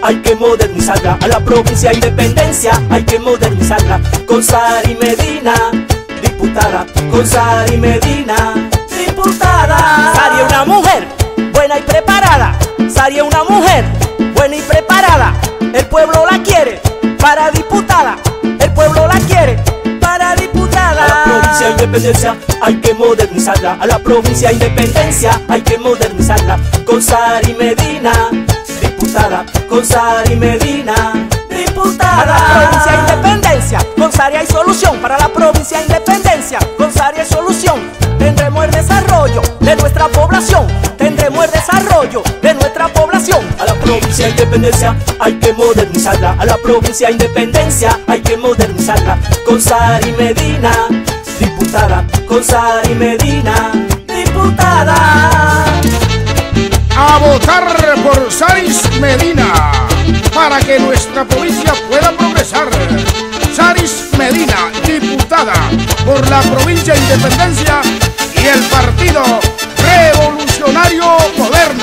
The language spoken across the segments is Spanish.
hay que modernizarla. A la provincia Independencia hay que modernizarla. Con Sari Medina, diputada. Con Sari Medina, diputada. Sari es una mujer buena y preparada. Sari es una mujer buena y preparada. El pueblo la quiere para diputada. El pueblo la quiere para diputada. A la provincia Independencia hay que modernizarla. A la provincia Independencia hay que modernizarla. Con Sari Medina, diputada. Con Sari Medina, diputada. A la provincia Independencia con Sari hay solución. Para la provincia Independencia con Sari hay solución. Tendremos el desarrollo de nuestra población. Tendremos el desarrollo de nuestra población. A la provincia Independencia hay que modernizarla. A la provincia Independencia hay que modernizarla. Con Sari Medina, diputada. Con Sari Medina, diputada. A votar por Sari Medina para que nuestra provincia pueda progresar. Sari Medina, diputada por la provincia Independencia y el Partido Revolucionario Moderno.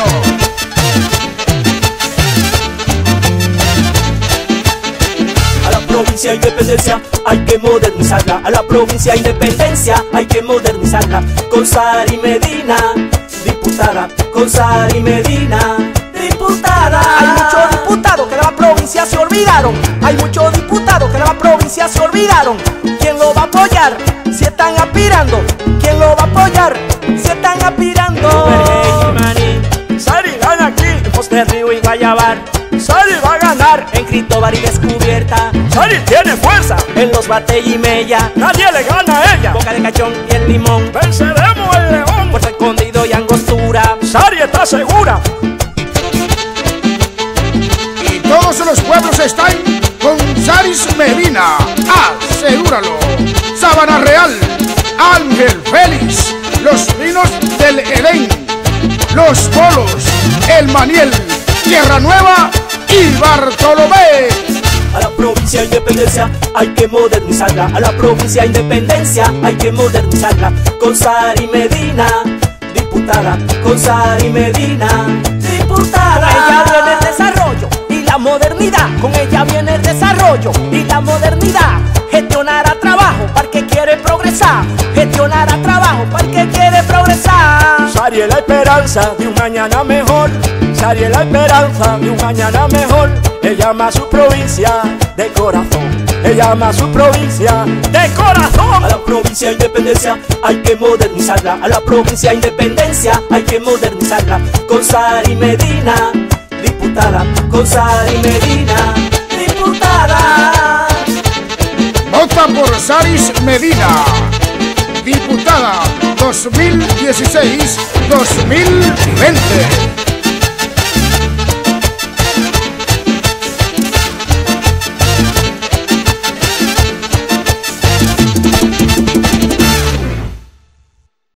A la provincia Independencia hay que modernizarla. A la provincia Independencia hay que modernizarla. Con Sari Medina, diputada. Con Sari Medina, diputada. Hay muchos diputados que de la provincia se olvidaron. Hay muchos diputados que de la provincia se olvidaron. ¿Quién lo va a apoyar si están aspirando? ¿Quién lo va a apoyar si están aspirando? Sari gana aquí en Posterrío y Guayabar. Sari va a ganar En Cristóbal y Descubierta. Sari tiene fuerza, En los Bate y Mella. nadie le gana a ella. Boca de Cachón y el Limón. Venceremos el león. Puerto Escondido y Angostura. Sari está segura. Y todos los pueblos están con Sari Medina. Asegúralo. Sabana Real, Ángel Félix, Los Pinos del Edén, Los Polos, El Maniel, Tierra Nueva y Bartolomé. A la provincia Independencia hay que modernizarla. A la provincia Independencia hay que modernizarla. Con Sari Medina, diputada. Con Sari Medina, diputada. Con ella viene el desarrollo y la modernidad. Con ella viene el desarrollo y la modernidad. Gestionará trabajo para el que quiere progresar. Gestionará trabajo para el que quiere progresar. Sari es la esperanza de un mañana mejor. Sari es la esperanza de un mañana mejor. Ella ama a su provincia de corazón. Ella ama a su provincia de corazón. A la provincia Independencia hay que modernizarla. A la provincia Independencia hay que modernizarla. Con Sari Medina, diputada. Con Sari Medina, diputada. Vota por Sari Medina, diputada 2016-2020.